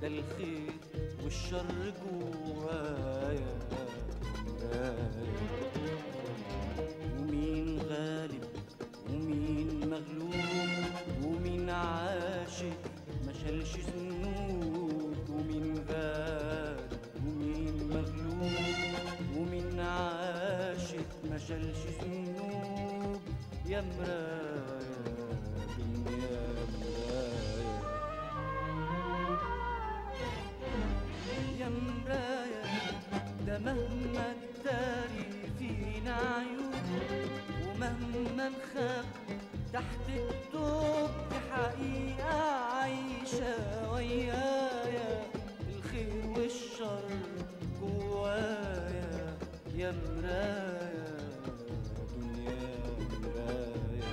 ده الخير والشر جوايا ومين غالب ومين مغلوب ومين عاشق ما شالش ذنوب ومين غالب ومين مغلوب ومين عاشق ما شالش ذنوب يا مرايا يا مرايا يا مرايا ده مهما الداري فينا عيوب ومهما نخبي تحت الثوب دي حقيقة عايشة ويايا الخير والشر جوايا يا مرايا دنيا مرايا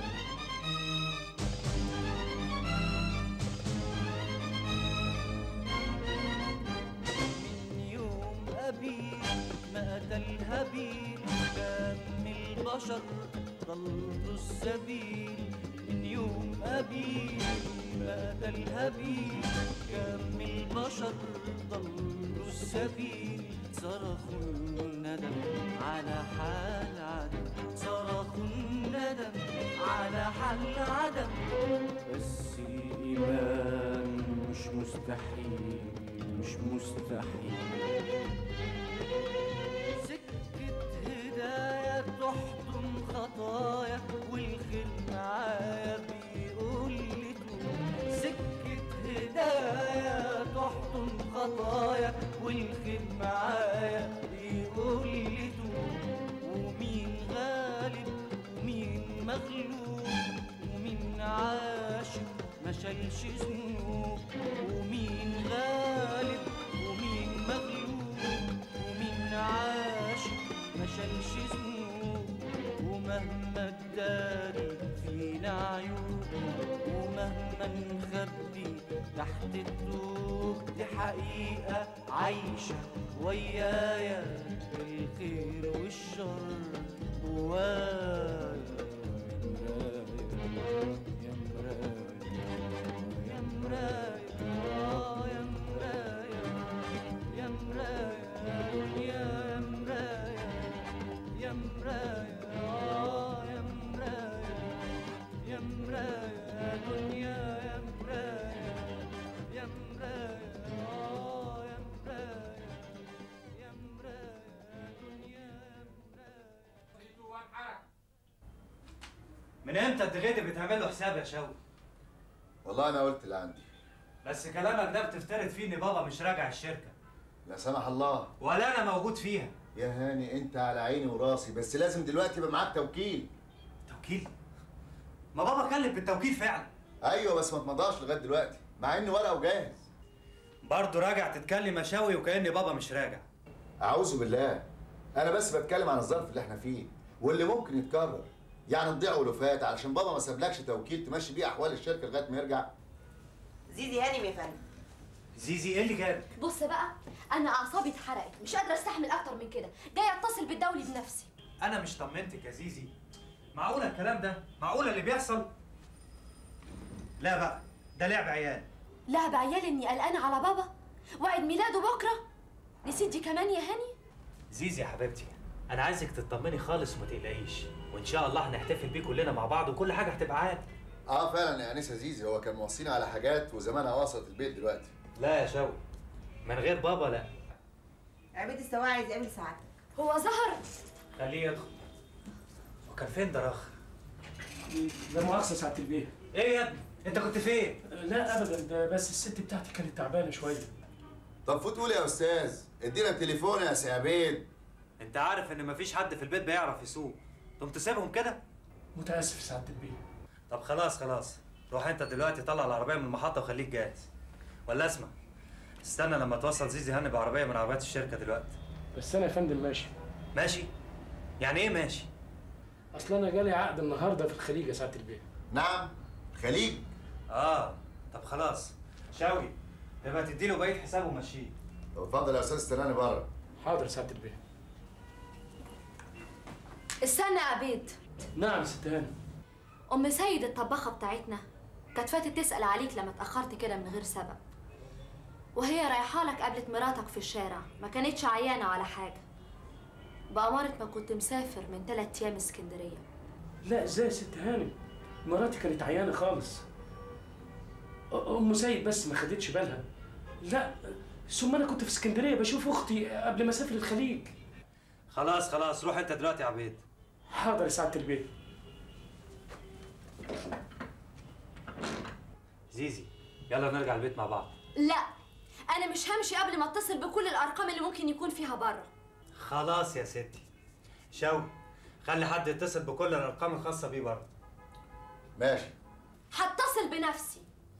من يوم أبي ما قتل هابيل كم البشر ضلوا السبيل من يوم أبي ما قتل هابيل كم البشر ضلوا السبيل صرخوا الندم على حال عدم صرخوا الندم على حال عدم بس الإيمان مش مستحيل مش مستحيل سكة هداية تحضن خطايا والخير معايا بيقول لي توب سكة هدايا تحضن خطايا والخير معايا بيقول لي توب ومين غالب ومين مغلوب ومين عاشق ما شالش ذنوب ومين غالب ومين مغلوب ومين عاشق ما شالش ذنوب ومهما الداري فينا عيوب ومهما نخبي تحت الطوب دي حقيقة عايشة ويايا الخير والشر جوايا يا مرايا يا مرايا يا مرايا يا مرايا يا مرايا يا مرايا يا مرايا يا مرايا دنيا يا مرايا يا مرايا يا مرايا يا مرايا دنيا يا مرايا. من امتى الدغيدي بتعمل له حساب يا شوقي؟ والله انا قلت اللي عندي. بس كلامك ده بتفترض فيه ان بابا مش راجع الشركه. لا سمح الله. ولا انا موجود فيها. يا هاني انت على عيني وراسي بس لازم دلوقتي يبقى معاك توكيل. توكيل؟ ما بابا كلم بالتوكيل فعلا. ايوه بس ما اتمضاش لغايه دلوقتي مع ان ورقه وجاهز. برضه راجع تتكلم يا شوقي وكأن بابا مش راجع. اعوذ بالله. انا بس بتكلم عن الظرف اللي احنا فيه واللي ممكن يتكرر. يعني نضيع ولوفات علشان بابا ما سابلكش توكيل تمشي بيه احوال الشركه لغايه ما يرجع. زيزي هانم يا فندم. زيزي ايه اللي جابك؟ بص بقى انا اعصابي اتحرقت مش قادره استحمل اكتر من كده جايه اتصل بالدولي بنفسي. انا مش طمنتك يا زيزي. معقوله الكلام ده؟ معقوله اللي بيحصل؟ لا بقى ده لعب عيال. لعب عيال اني قلقانه على بابا وعيد ميلاده بكره. نسيت دي كمان يا هاني؟ زيزي يا حبيبتي انا عايزك تطمني خالص وما تقلقيش وان شاء الله هنحتفل بيه كلنا مع بعض وكل حاجه هتبقى عادي. فعلا يا انسه زيزي هو كان موصينا على حاجات وزمانها وصلت البيت دلوقتي. لا يا شوقي من غير بابا لا. عبيد السواق عايز يقابل سعادتك. هو ظهر؟ خليه يدخل. وكان فين دراخ؟ لا مؤاخذة سعادة البيه. ايه يا ابني؟ انت كنت فين؟ لا ابدا ده بس الست بتاعتي كانت تعبانه شويه. طب فوت قول يا استاذ ادينا التليفون يا سي عبيد. انت عارف ان مفيش حد في البيت بيعرف يسوق. تقوم تسيبهم كده؟ متاسف سعادة البيه. طب خلاص روح انت دلوقتي طلع العربيه من المحطه وخليك جاهز. ولا اسمع استنى لما توصل زيزي هاني بعربيه من عربيات الشركه دلوقتي. بس انا يا فندم ماشي. ماشي؟ يعني ايه ماشي؟ اصل انا جالي عقد النهارده في الخليج يا سعادة البيه. نعم خليج؟ طب خلاص شوقي تبقى تديله بقيه حسابه ومشيه. طب اتفضل يا استاذ استناني بره. حاضر سعادة البيه. استنى يا عبيد. نعم يا ست هاني. ام سيد الطباخه بتاعتنا كانت فاتت تسال عليك لما اتاخرت كده من غير سبب. وهي رايحه لك قابلت مراتك في الشارع، ما كانتش عيانه ولا حاجه، بأمارة ما كنت مسافر من 3 أيام اسكندريه. لا ازاي يا ست هانم؟ مراتي كانت عيانه خالص. ام سيد بس ما خدتش بالها. لا ثم انا كنت في اسكندريه بشوف اختي قبل ما اسافر الخليج. خلاص خلاص، روح انت دلوقتي يا عبيد. حاضر يا سعاده البيت. زيزي يلا نرجع البيت مع بعض. لا انا مش همشي قبل ما اتصل بكل الارقام اللي ممكن يكون فيها بره. خلاص يا ستي. شوقي خلي حد يتصل بكل الارقام الخاصه بيه برضه. ماشي. هتصل بنفسي.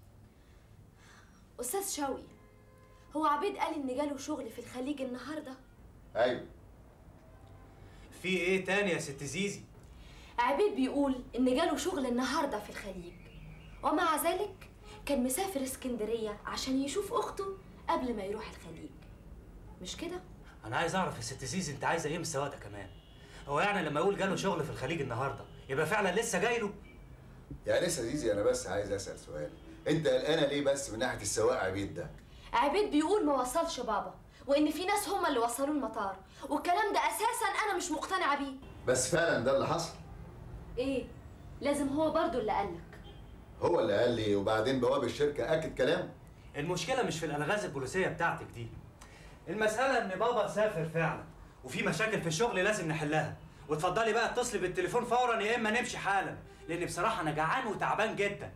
استاذ شوقي، هو عبيد قال ان جاله شغل في الخليج النهارده؟ ايوه. في ايه تاني يا ست زيزي؟ عبيد بيقول ان جاله شغل النهارده في الخليج، ومع ذلك كان مسافر اسكندريه عشان يشوف اخته قبل ما يروح الخليج، مش كده؟ انا عايز اعرف يا ست زيزي انت عايزه ايه من السواق ده كمان؟ هو يعني لما يقول جاله شغل في الخليج النهارده يبقى فعلا لسه جاي له؟ يا لسه زيزي، انا بس عايز اسال سؤال، انت قلقانه ليه بس من ناحيه السواق عبيد ده؟ عبيد بيقول ما وصلش بابا، وان في ناس هم اللي وصلوه المطار، والكلام ده اساسا انا مش مقتنعه بيه. بس فعلا ده اللي حصل؟ ايه؟ لازم هو برضو اللي قالك. هو اللي قال لي، وبعدين بواب الشركه اكد كلامه. المشكله مش في الالغاز البوليسيه بتاعتك دي، المساله ان بابا سافر فعلا وفي مشاكل في الشغل لازم نحلها، وتفضلي بقى اتصلي بالتليفون فورا يا اما نمشي حالا، لان بصراحه انا جعان وتعبان جدا.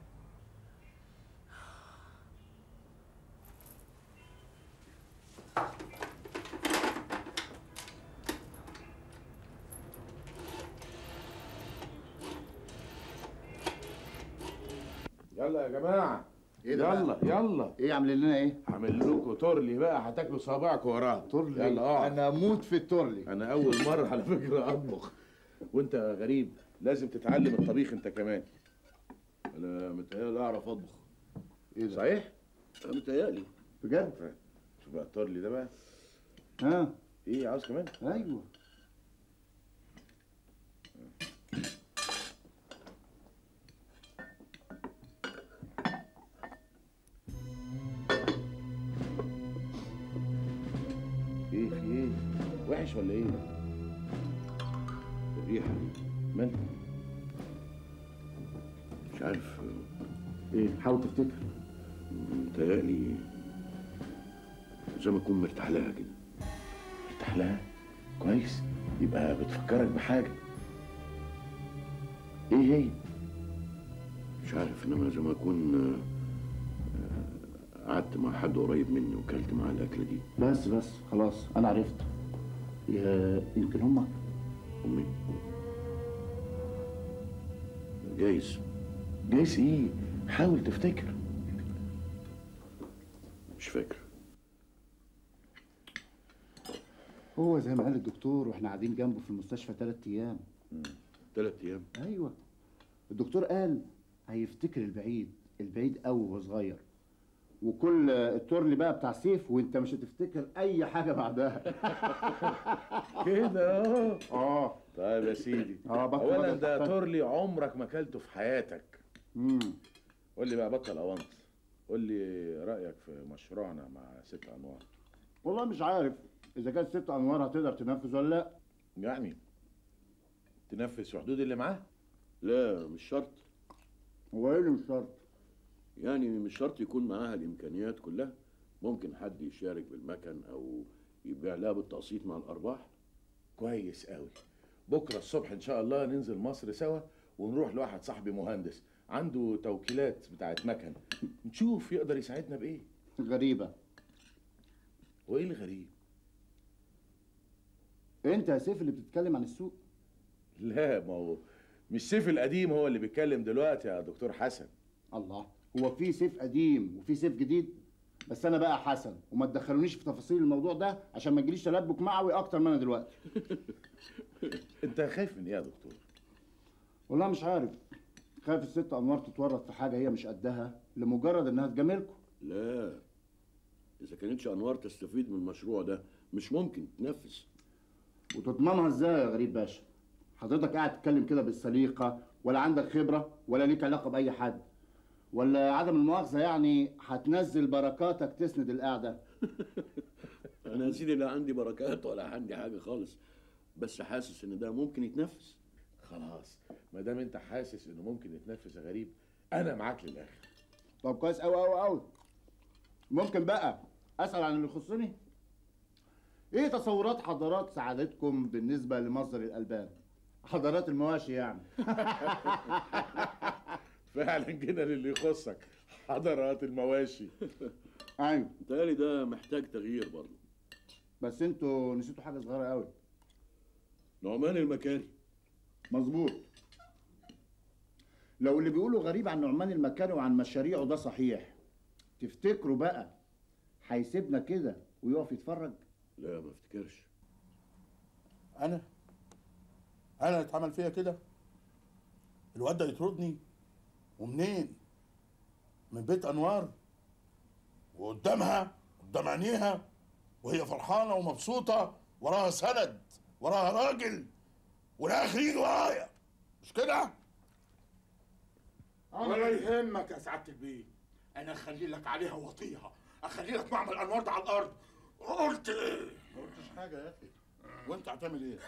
يلا يا جماعه. ايه ده يلا بقى؟ يلا. ايه عاملين لنا ايه؟ عامل لكم تورلي بقى، هتاكلوا صوابعكم وراها. تورلي؟ يلا اقعد. انا اموت في التورلي. انا اول مره على فكره اطبخ. وانت غريب لازم تتعلم الطبيخ انت كمان. انا متهيألي اعرف اطبخ. ايه ده؟ صحيح؟ متهيألي. بجد؟ شوف بقى التورلي ده بقى. ها؟ ايه عاوز كمان؟ ايوه. ايه في ايه؟ وحش ولا ايه؟ الريحه دي مالها؟ مش عارف. ايه؟ حاول تفتكر. متهيألي زي ما اكون مرتاح لها كده. مرتاح لها؟ كويس، يبقى بتفكرك بحاجه. ايه هي؟ مش عارف، انما زي ما اكون قعدت مع حد قريب مني وكلت معاه الاكله دي. بس خلاص انا عرفت. يمكن امك. امي؟ جايز. جايز ايه؟ حاول تفتكر. مش فاكر. هو زي ما قال الدكتور واحنا قاعدين جنبه في المستشفى 3 ايام. 3 ايام؟ ايوه، الدكتور قال هيفتكر البعيد، البعيد قوي وهو صغير، وكل التورلي بقى بتاع سيف وانت مش هتفتكر اي حاجه بعدها. كده اه. طيب يا سيدي. بطل اولا ده تورلي عمرك ما اكلته في حياتك. قول لي بقى، بطل اونط، قول لي رايك في مشروعنا مع 6 انوار. والله مش عارف اذا كانت 6 انوار هتقدر تنفذ ولا لا. يعني تنفذ في حدود اللي معاه؟ لا مش شرط. هو ايه اللي مش شرط؟ يعني مش شرط يكون معاها الامكانيات كلها، ممكن حد يشارك بالمكن او يبيع لها بالتقسيط مع الارباح. كويس قوي. بكره الصبح ان شاء الله ننزل مصر سوا ونروح لواحد صاحبي مهندس عنده توكيلات بتاعت مكن، نشوف يقدر يساعدنا بايه. غريبه. وايه الغريب؟ انت يا سيف اللي بتتكلم عن السوق. لا، ما هو مش سيف القديم هو اللي بيتكلم دلوقتي يا دكتور حسن. الله، هو في سيف قديم وفي سيف جديد؟ بس انا بقى حسن وما تدخلونيش في تفاصيل الموضوع ده عشان ما تجيليش تلبك معوي اكتر ما انا دلوقتي. انت خايف من ايه يا دكتور؟ والله مش عارف، خايف ال6 انوار تتورط في حاجه هي مش قدها لمجرد انها تجاملكم. لا، اذا كانتش انوار تستفيد من المشروع ده مش ممكن تنفذ. وتضمنها ازاي يا غريب باشا؟ حضرتك قاعد تتكلم كده بالسليقه، ولا عندك خبره ولا ليك علاقه باي حد، ولا عدم المؤاخذه يعني هتنزل بركاتك تسند القعده؟ انا يا سيدي لا عندي بركات ولا عندي حاجه خالص، بس حاسس ان ده ممكن يتنفس. خلاص ما دام انت حاسس انه ممكن يتنفس يا غريب انا معاك للاخر. طب كويس قوي قوي قوي. ممكن بقى اسال عن اللي يخصني؟ ايه تصورات حضرات سعادتكم بالنسبه لمصدر الالبان؟ حضرات المواشي يعني. فعلا كده للي يخصك، حضرات المواشي. ايوه متهيألي ده محتاج تغيير برضه. بس انتوا نسيتوا حاجه صغيره قوي. نعمان المكاري. مظبوط. لو اللي بيقولوا غريب عن نعمان المكاري وعن مشاريعه ده صحيح، تفتكروا بقى هيسيبنا كده ويقف يتفرج؟ لا ما افتكرش. انا اتعمل فيا كده؟ الواد ده يطردني؟ ومنين؟ من بيت انوار وقدامها قدام عينيها وهي فرحانه ومبسوطه، وراها سند، وراها راجل، والاخر يجي ورايا، مش كده؟ ولا يهمك يا سعاده البيه، انا اخلي لك عليها وطيها، اخلي لك معمل انوار ده على الارض. قلت ايه؟ ما قلتش حاجه يا اخي. وانت هتعمل ايه؟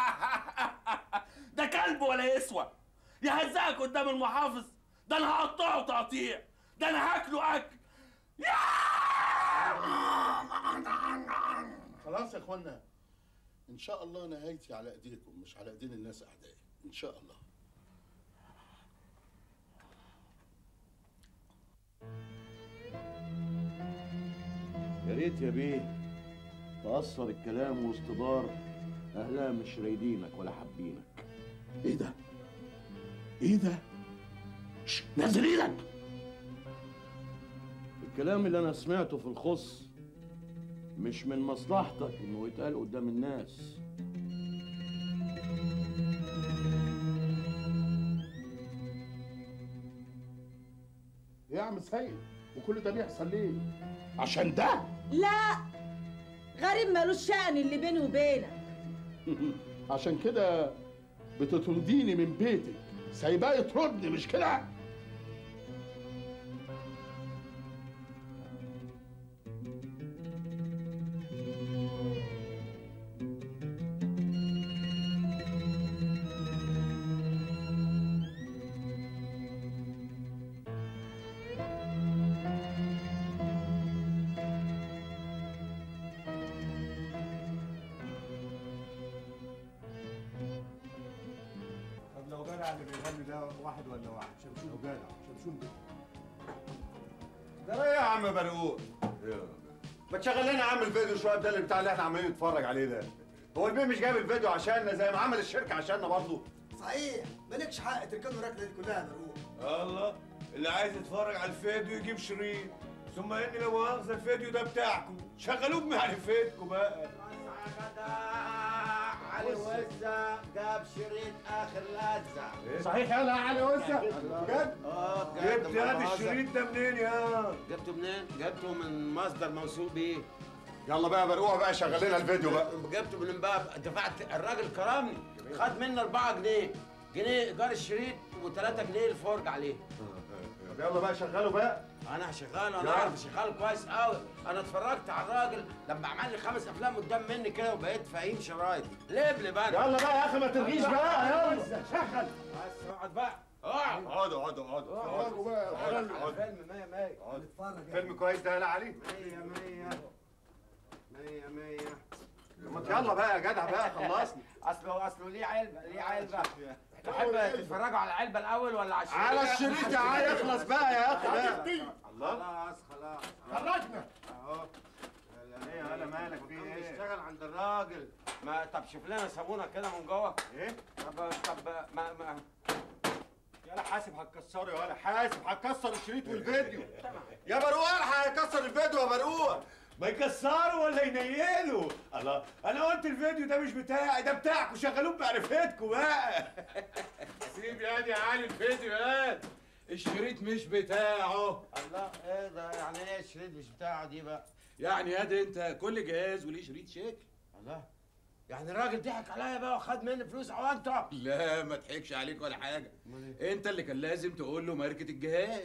ده كلب ولا يسوى يهزقك قدام المحافظ؟ ده انا هقطعه تقطيع، ده انا هاكله اكل. خلاص يا اخوانا، ان شاء الله نهايتي على ايديكم مش على ايدين الناس اعدائي، ان شاء الله. يا ريت يا بيه تأثر الكلام وسط دار أهلها مش رايدينك ولا حابينك. ايه ده؟ ايه ده؟ نزل ايدك! الكلام اللي أنا سمعته في الخص مش من مصلحتك إنه يتقال قدام الناس. ايه يا عم سيد؟ وكل ده بيحصل ليه؟ عشان ده؟ لا، غريب مالوش شأن اللي بيني وبينك. عشان كده بتطرديني من بيتك، سايباه يطردني، مش كده؟ اللي بيغني ده واحد ولا واحد؟ شمشون وجدع، شمشون ده. ده ايه يا عم برقوق؟ ما تشغل لنا يا عم الفيديو شويه ده اللي بتاع اللي احنا عمالين نتفرج عليه ده. هو البيه مش جايب الفيديو عشاننا زي ما عمل الشركه عشاننا برضه؟ صحيح، مالكش حق تركنوا الركنه دي كلها يا برقوق. الله، اللي عايز يتفرج على الفيديو يجيب شريط، ثم اني لو مؤاخذه الفيديو ده بتاعكم، شغلوه بمعرفتكم بقى. علي وزة جاب شريط اخر لذة. صحيح يلا يا علي وزة؟ بجد؟ جبت هذا الشريط ده منين يا؟ جبته منين؟ جبته من مصدر موثوق بيه. يلا بقى برقوع بقى شغل لنا الفيديو بقى. جبته من باب، دفعت الراجل كرمني، خد مني 4 جنيه، جنيه ايجار الشريط و3 جنيه الفرج عليه. طب يلا بقى شغله بقى. انا هشغله، انا عارف اشغله كويس قوي. انا اتفرجت على الراجل لما عمل لي 5 افلام قدام مني كده وبقيت فاهيم شرايط. لبلب انا. يلا بقى يا اخي ما تلغيش بقى، يلا شغل. بس اقعد بقى. اقعد. اقعدوا اقعدوا اقعدوا. اقعدوا بقى. فيلم 100 100. نتفرج. فيلم كويس ده يا علي؟ 100 100 100 100. يلا بقى يا جدع بقى خلصني. اصله ليه علبه. تحب تتفرجوا على العلبه الاول ولا على الشريط؟ على الشريط يا علي، اخلص بقى يا اخي بقى. الله خلاص خرجنا اهو. ايه يا هلا مالك في ايه؟ بيشتغل عند الراجل. ما طب شوف لنا صابونه كده من جوه. ايه؟ طب ما يلا حاسب هتكسره يا ولا حاسب هتكسر الشريط والفيديو. يا برقوق هيكسر الفيديو يا برقوق. ما يكسروا ولا ينيلوا. الله، انا قلت الفيديو ده مش بتاعي، ده بتاعكم، شغلوه بمعرفتكم بقى. سيب يا دي علي الفيديوهات، الشريط مش بتاعه. الله، ايه ده؟ يعني ايه الشريط مش بتاعه دي بقى؟ يعني يا دي انت كل جهاز وليه شريط شكل. الله، يعني الراجل ضحك عليا بقى وخد مني فلوس عوانطه؟ لا ما ضحكش عليك ولا حاجه، انت اللي كان لازم تقول له ماركه الجهاز.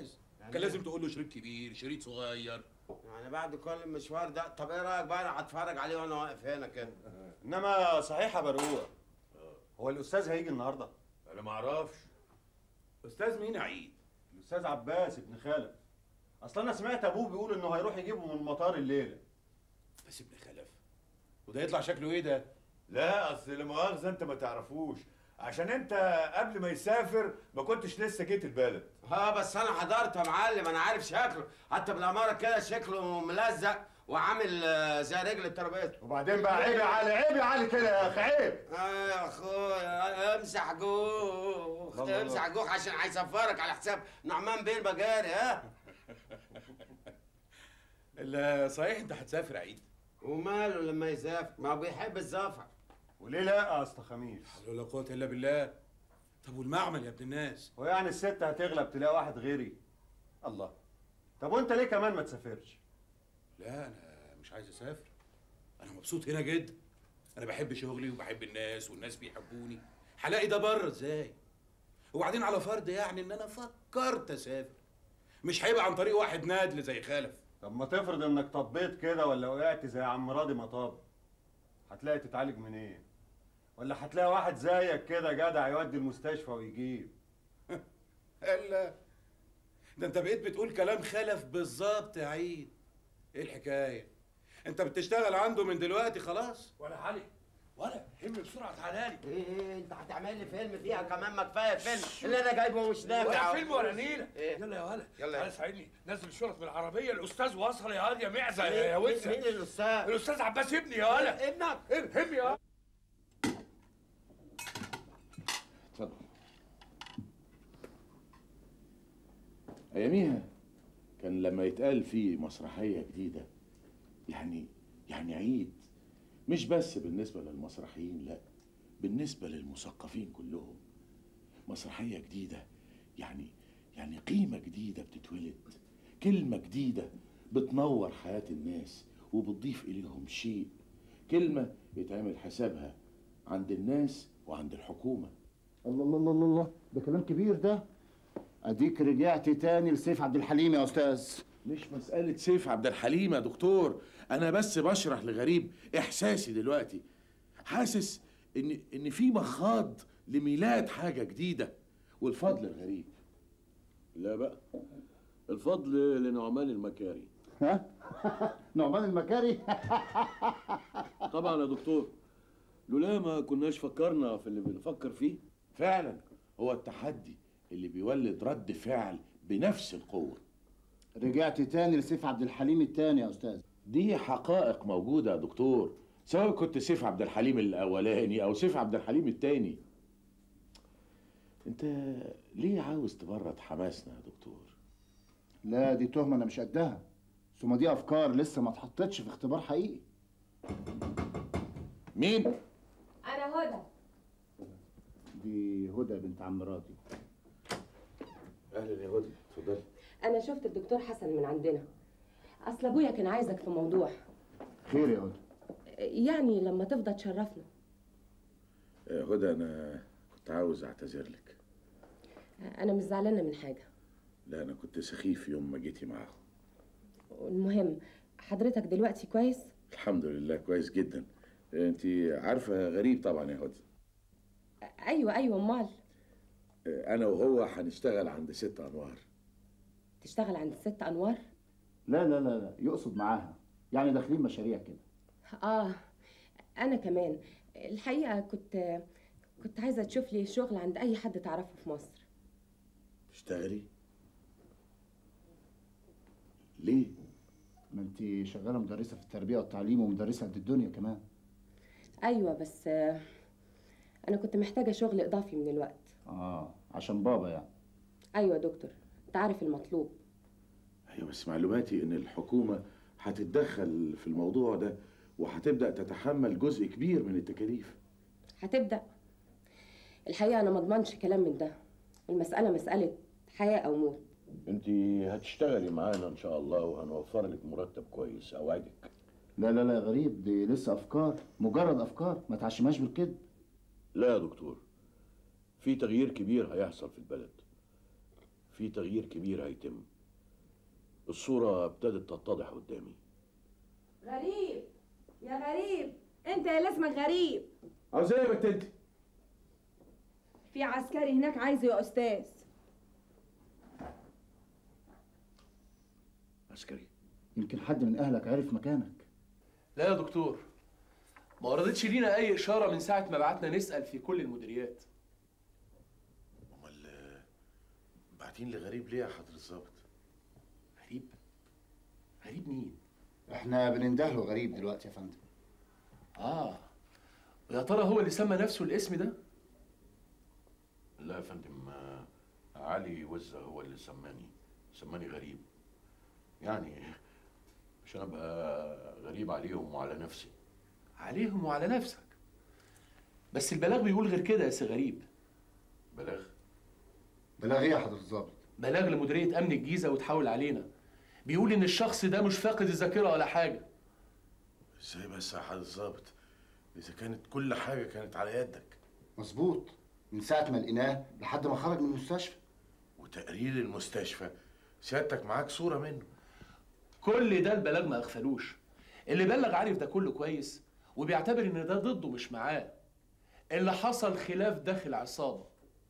كان لازم تقول له شريط كبير شريط صغير. يعني بعد كل المشوار ده، طب ايه رايك بقى انا هتفرج عليه وانا واقف هنا كده؟ انما صحيح يا بروق، هو الاستاذ هيجي النهارده؟ انا ما اعرفش. استاذ مين يا عيد؟ الاستاذ عباس ابن خالد. اصل انا سمعت ابوه بيقول انه هيروح يجيبه من المطار الليله. بس ابن خلف، وده يطلع شكله ايه ده؟ لا اصل لا مؤاخذه انت ما تعرفوش، عشان انت قبل ما يسافر ما كنتش لسه جيت البلد. بس انا حضرت يا معلم، انا عارف شكله، حتى بالاماره كده شكله ملزق وعامل زي رجل الترابيزه. وبعدين بقى عيب يا علي، عيب يا علي كده يا اخي، عيب. يا اخويا امسح جوخ، امسح جوخ عشان هيسفرك على حساب نعمان بيه المجاري. صحيح انت هتسافر عيد؟ وماله لما يسافر؟ ما هو بيحب السفر. وليه لا يا اسطى خميس؟ لا حول ولا قوه الا بالله. طب والمعمل يا ابن الناس؟ ويعني الست هتغلب تلاقي واحد غيري؟ الله. طب وانت ليه كمان ما تسافرش؟ لا انا مش عايز اسافر، انا مبسوط هنا جدا. انا بحب شغلي وبحب الناس والناس بيحبوني، هلاقي ده بره ازاي؟ وبعدين على فرض يعني ان انا فكرت اسافر، مش هيبقى عن طريق واحد نادل زي خلف. طب ما تفرض انك طبيت كده ولا وقعت زي عم راضي مطاب، هتلاقي تتعالج منين؟ إيه؟ ولا هتلاقي واحد زيك كده جدع يودي المستشفى ويجيب؟ الا ده انت بقيت بتقول كلام خلف بالظبط يا عيد. ايه الحكايه؟ انت بتشتغل عنده من دلوقتي خلاص؟ ولا علي ولا هم بسرعه تعالى لي. ايه انت هتعمل لي فيلم فيها كمان؟ ما كفايه فيلم اللي انا جايبه مش نافع. ولا فيلم ولا نيله. إيه؟ يلا يا ولد، يلا تعالى ساعدني نزل الشرط من العربيه، الاستاذ وصل يا واد يا معزه يا وزه. مين الاستاذ؟ الاستاذ عباس ابني يا ولد. ابنك؟ هم يا اتفضل. اياميها كان لما يتقال في مسرحيه جديده يعني عيد، مش بس بالنسبه للمسرحيين، لا بالنسبه للمثقفين كلهم. مسرحيه جديده يعني قيمه جديده بتتولد، كلمه جديده بتنور حياه الناس وبتضيف اليهم شيء، كلمه يتعمل حسابها عند الناس وعند الحكومه. الله الله الله الله، ده كلام كبير ده. اديك رجعت تاني لسيف عبد الحليم يا استاذ. مش مسألة سيف عبد الحليم يا دكتور، أنا بس بشرح لغريب إحساسي دلوقتي. حاسس إن في مخاض لميلاد حاجة جديدة، والفضل الغريب. لا بقى، الفضل لنعمان المكاري. ها؟ نعمان المكاري؟ طبعا يا دكتور، لولا ما كناش فكرنا في اللي بنفكر فيه. فعلا هو التحدي اللي بيولد رد فعل بنفس القوة. رجعت تاني لسيف عبد الحليم التاني يا استاذ. دي حقائق موجودة يا دكتور، سواء كنت سيف عبد الحليم الأولاني أو سيف عبد الحليم التاني. أنت ليه عاوز تبرد حماسنا يا دكتور؟ لا دي تهمة أنا مش قدها، ثم دي أفكار لسه ما اتحطتش في اختبار حقيقي. مين؟ أنا هدى. دي هدى بنت عم راضي. أهلا يا هدى، اتفضلي. أنا شفت الدكتور حسن من عندنا، أصل أبويا كان عايزك في موضوع. خير يا هدى؟ يعني لما تفضى تشرفنا. هدى أنا كنت عاوز أعتذر لك. أنا مش زعلانة من حاجة. لا أنا كنت سخيف يوم ما جيتي معاهم. المهم حضرتك دلوقتي كويس؟ الحمد لله كويس جدا. أنت عارفة غريب طبعا يا هدى. أيوة أمال. أنا وهو هنشتغل عند ست أنوار. تشتغل عند ست أنوار؟ لا لا لا لا، يقصد معاها، يعني داخلين مشاريع كده. أنا كمان الحقيقة كنت عايزة تشوف لي شغل عند أي حد تعرفه في مصر. تشتغلي؟ ليه؟ ما انت شغالة مدرسة في التربية والتعليم ومدرسة قد الدنيا كمان. أيوة بس أنا كنت محتاجة شغل إضافي من الوقت. عشان بابا يعني. أيوة دكتور، أنت عارف المطلوب. أيوة بس معلوماتي إن الحكومة هتتدخل في الموضوع ده وهتبدأ تتحمل جزء كبير من التكاليف. هتبدأ؟ الحقيقة أنا ما اضمنش كلام من ده، المسألة مسألة حياة أو موت. أنت هتشتغلي معانا إن شاء الله وهنوفر لك مرتب كويس أوعدك. لا لا لا يا غريب، دي لسه أفكار، مجرد أفكار، ما تعشمهاش بالكذب. لا يا دكتور، في تغيير كبير هيحصل في البلد، في تغيير كبير هيتم، الصورة ابتدت تتضح قدامي. غريب يا غريب، انت اللي اسمك غريب. عاوز ايه يا بنت انت؟ في عسكري هناك عايزه يا استاذ. عسكري؟ يمكن حد من اهلك عرف مكانك. لا يا دكتور، ما وردتش لينا اي اشاره من ساعه ما بعتنا نسال في كل المديريات. باعتين لغريب ليه يا حضرة الظابط؟ غريب؟ غريب مين؟ احنا بنندهله غريب دلوقتي يا فندم. ويا ترى هو اللي سمى نفسه الاسم ده؟ لا يا فندم، علي وزة هو اللي سماني غريب. يعني عشان ابقى غريب عليهم وعلى نفسي. عليهم وعلى نفسك؟ بس البلاغ بيقول غير كده يا سي غريب. بلاغ؟ بلاغ ايه يا حضرة الظابط؟ بلاغ لمديرية أمن الجيزة وتحاول علينا. بيقول إن الشخص ده مش فاقد الذاكرة ولا حاجة. ازاي بس يا حضرة الظابط؟ إذا كانت كل حاجة كانت على يدك. مظبوط، من ساعة ما لقيناه لحد ما خرج من المستشفى. وتقرير المستشفى سيادتك معاك صورة منه. كل ده البلاغ ما أغفلوش. اللي بلغ عارف ده كله كويس وبيعتبر إن ده ضده مش معاه. اللي حصل خلاف داخل عصابة.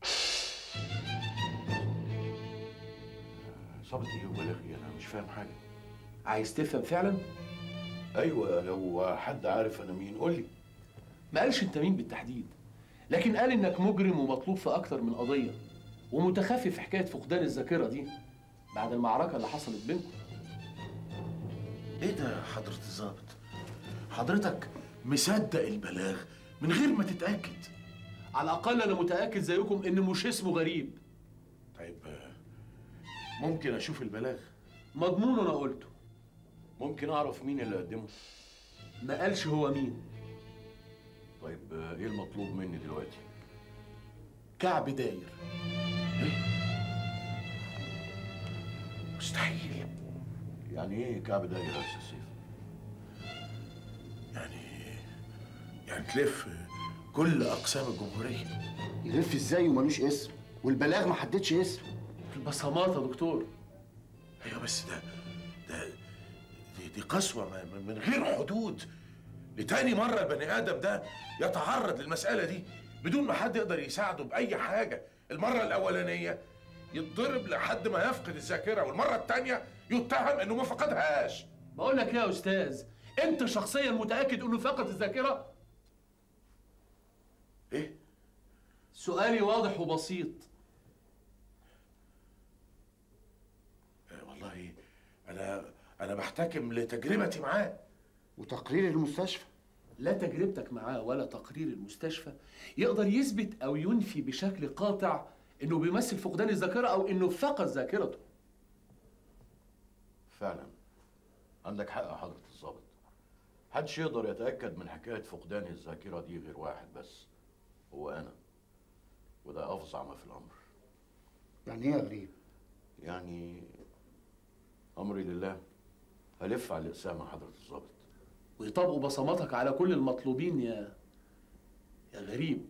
عصابة ايه وبلاغ ايه؟ انا مش فاهم حاجة. عايز تفهم فعلا؟ ايوه، لو حد عارف انا مين قول لي. ما قالش انت مين بالتحديد، لكن قال انك مجرم ومطلوب في اكتر من قضية ومتخفي في حكاية فقدان الذاكرة دي بعد المعركة اللي حصلت بينكم. ايه ده يا حضرة الظابط؟ حضرتك مصدق البلاغ من غير ما تتأكد؟ على الأقل أنا متأكد زيكم إن مش اسمه غريب. طيب ممكن أشوف البلاغ؟ مضمون أنا قلته. ممكن أعرف مين اللي قدمه؟ ما قالش هو مين. طيب إيه المطلوب مني دلوقتي؟ كعب داير. إيه؟ مستحيل. يعني إيه كعب داير يا أستاذ سيف؟ يعني تلف كل أقسام الجمهورية. يلف إزاي ومالوش اسم؟ والبلاغ ما حددش اسم. البصمات يا دكتور. أيوه بس دي قسوة من غير حدود. لتاني مرة البني آدم ده يتعرض للمسألة دي بدون ما حد يقدر يساعده بأي حاجة. المرة الأولانية يتضرب لحد ما يفقد الذاكرة، والمرة التانية يتهم إنه ما فقدهاش. بقول لك إيه يا أستاذ؟ أنت شخصيا متأكد إنه فقد الذاكرة؟ إيه؟ سؤالي واضح وبسيط. والله أنا بحتكم لتجربتي معاه. وتقرير المستشفى؟ لا تجربتك معاه ولا تقرير المستشفى يقدر يثبت أو ينفي بشكل قاطع إنه بيمثل فقدان الذاكرة أو إنه فقد ذاكرته. فعلا عندك حق يا حضرة الظابط. محدش يقدر يتأكد من حكاية فقدان الذاكرة دي غير واحد بس، هو أنا. وده أفظع ما في الأمر. يعني إيه يا غريب؟ يعني أمري لله. هلف على الأقسام يا حضرة الظابط. ويطبقوا بصماتك على كل المطلوبين يا غريب.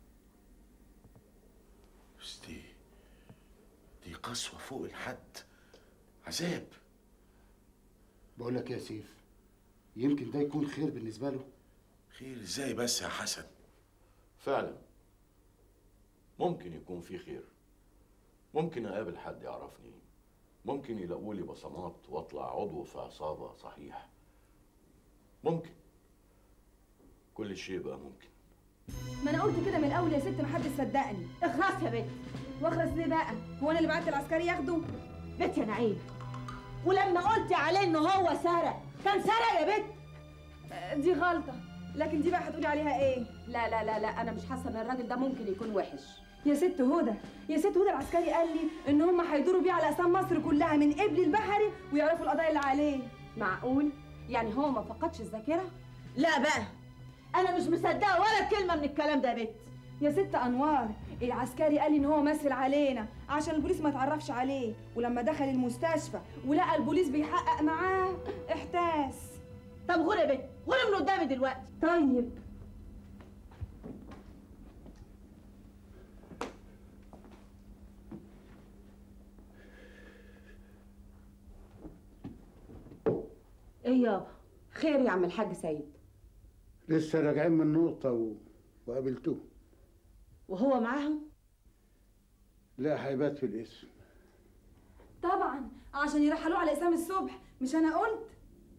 بس دي قسوة فوق الحد، عذاب. بقول لك يا سيف، يمكن ده يكون خير بالنسبة له. خير ازاي بس يا حسن؟ فعلا ممكن يكون في خير. ممكن اقابل حد يعرفني، ممكن يلاقوا لي بصمات واطلع عضو في عصابة صحيح. ممكن كل شيء بقى ممكن. ما انا قلت كده من الاول يا ست، محدش صدقني. اخرس يا بنت. واخرس ليه بقى؟ هو انا اللي بعت العسكري ياخده؟ بنت يا نعيم، ولما قلت عليه انه هو سرق كان سرق يا بنت. دي غلطة، لكن دي بقى هتقولي عليها ايه؟ لا لا لا لا، انا مش حاسه ان الراجل ده ممكن يكون وحش. يا ست هدى، يا ست هدى، العسكري قال لي ان هم هيدوروا بيه على اقسام مصر كلها من قبل البحري ويعرفوا القضايا اللي عليه. معقول؟ يعني هو ما فقدش الذاكره؟ لا بقى، انا مش مصدقه ولا كلمه من الكلام ده يا بنت. يا ست انوار، العسكري قال لي ان هو مثل علينا عشان البوليس ما يتعرفش عليه، ولما دخل المستشفى ولقى البوليس بيحقق معاه احتاس. طب غوري يا بنت، غوري من قدامي دلوقتي. طيب. ايه يابا؟ خير يا عم الحاج سيد؟ لسه راجعين من نقطة وقابلتوه. وهو معاهم؟ لا، هيبات في الاسم. طبعا عشان يرحلوه على اسام الصبح، مش انا قلت؟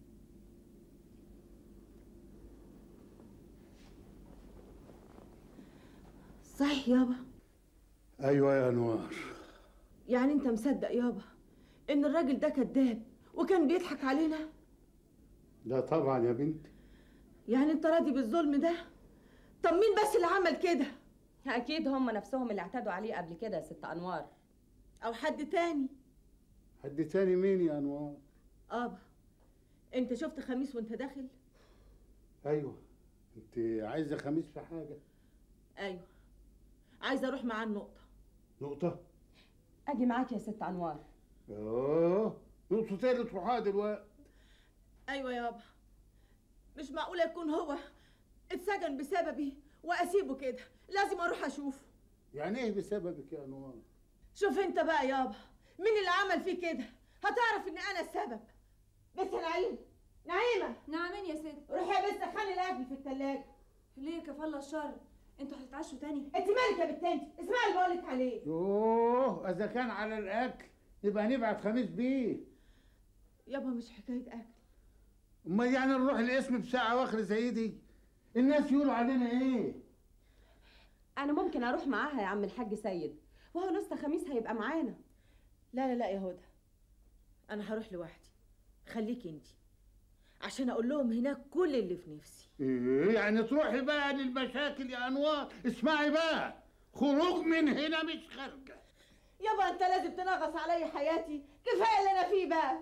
صحيح يابا؟ ايوه يا انوار. يعني انت مصدق يابا ان الراجل ده كذاب وكان بيضحك علينا؟ ده طبعا يا بنتي. يعني انت راضي بالظلم ده؟ طب مين بس اللي عمل كده؟ اكيد هم نفسهم اللي اعتدوا عليه قبل كده يا ست انوار. او حد تاني؟ حد تاني مين يا انوار؟ ابا، انت شفت خميس وانت داخل؟ ايوه. انت عايزه خميس في حاجه؟ ايوه، عايزه اروح معاه النقطه. نقطه؟ اجي معاك يا ست انوار. نقطه اللي تروحها دلوقتي؟ ايوه يابا، مش معقوله يكون هو اتسجن بسببي واسيبه كده، لازم اروح اشوفه. يعني ايه بسببك يا انوار؟ شوف انت بقى يابا، مين اللي عمل فيه كده؟ هتعرف ان انا السبب. بس يا نعيمه، نعيمه. نعمين يا ست. روحي يا بس خلي الاكل في الثلاجه. ليه كفالة الشر؟ انتوا هتتعشوا تاني؟ انت مالك يا بنت انت؟ اسمعي اللي بقولك عليه. يوه، اذا كان على الاكل يبقى نبعت خميس بيه. يابا مش حكايه اكل. امال يعني نروح القسم بساعه واخر زي دي؟ الناس يقولوا علينا ايه؟ انا ممكن اروح معاها يا عم الحاج سيد، وهو لسه خميس هيبقى معانا. لا لا لا يا هدى، انا هروح لوحدي، خليكي انت عشان اقول لهم هناك كل اللي في نفسي. ايه يعني تروحي بقى للمشاكل يا انوار؟ اسمعي بقى، خروج من هنا مش خارجه. يابا انت لازم تنغص عليا حياتي، كفايه اللي انا فيه بقى.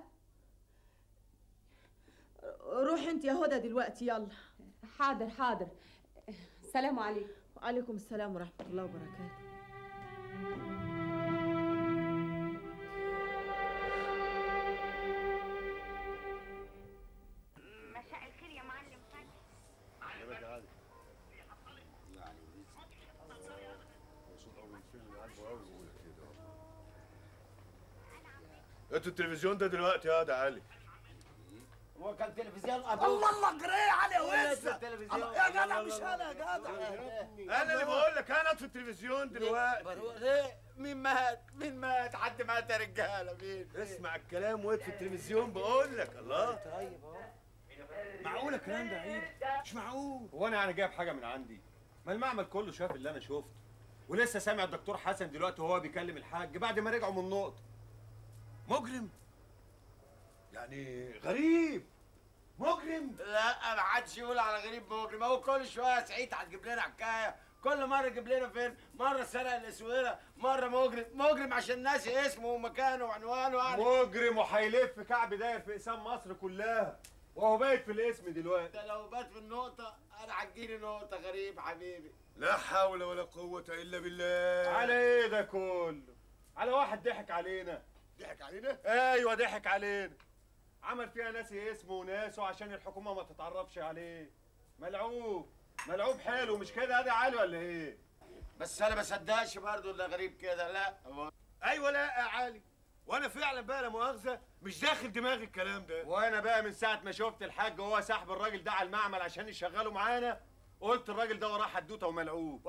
روحي انت يا هدى دلوقتي، يلا. حاضر حاضر. السلام عليكم. وعليكم السلام ورحمه الله وبركاته. مساء الخير يا معلم فتحي. انتوا التلفزيون ده دلوقتي يا ده علي. هو كان تلفزيون ابوك؟ الله جري علي وسع التلفزيون يا جدع، مش انا يا جدع. انا اللي بقول لك انا في التلفزيون دلوقتي. ليه؟ مين مات؟ مين مات؟ حد مات يا رجاله؟ مين؟ اسمع الكلام وقت في التلفزيون بقول لك. الله، طيب اهو. معقول الكلام ده عيب؟ مش معقول. هو انا جايب حاجه من عندي؟ ما المعمل كله شاف اللي انا شفته، ولسه سامع الدكتور حسن دلوقتي وهو بيكلم الحاج بعد ما رجعوا من النقطه. مجرم يعني غريب مجرم. لا، ما حدش يقول على غريب مجرم. هو كل شويه سعيد هتجيب لنا حكايه، كل مره يجيب لنا فيلم، مره سرق الاسوره، مره مجرم عشان ناسي اسمه ومكانه وعنوانه يعني. مجرم وهيلف كعب داير في اقسام مصر كلها، وهو بايت في الاسم دلوقتي. انت لو بات في النقطه انا هتجيلي نقطه غريب حبيبي. لا حول ولا قوه الا بالله. على ايه ده كله؟ على واحد ضحك علينا. ضحك علينا؟ ايوه ضحك علينا، عمل فيها ناسي اسمه وناسه عشان الحكومه ما تتعرفش عليه. ملعوب ملعوب حلو، مش كده يا علي ولا ايه؟ بس انا ما صدقش برضه انه غريب كده. لا ايوه لا يا علي، وانا فعلا بقى لا مؤاخذه مش داخل دماغي الكلام ده. وانا بقى من ساعه ما شفت الحاج وهو سحب الراجل ده على المعمل عشان يشغله معانا، قلت الراجل ده وراه حدوته وملعوب.